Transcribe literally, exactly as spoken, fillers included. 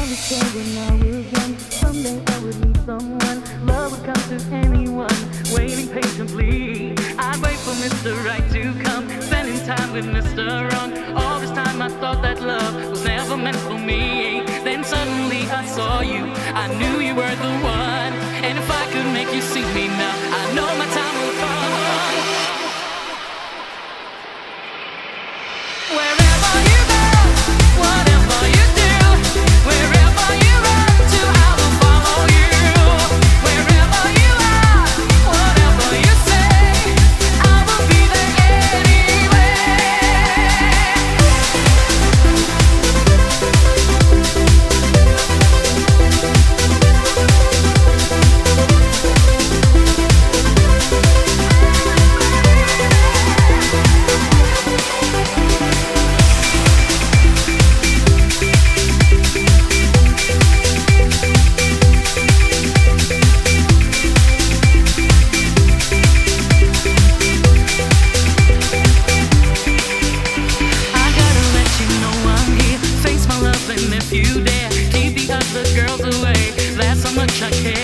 understand when I was young. Someday I would meet someone, love would come to anyone. Waiting patiently, I'd wait for Mister Right to come, spending time with Mister Wrong. All this time I thought that love was never meant for me. Then suddenly I saw you, I knew you were the one. And if I could make you see me now, I know my time will come. Wherever you go, whatever you do, wherever you run to, I will follow you. Wherever you are, whatever you say, I will be there anyway. If you dare keep the other girls away, that's how much I care.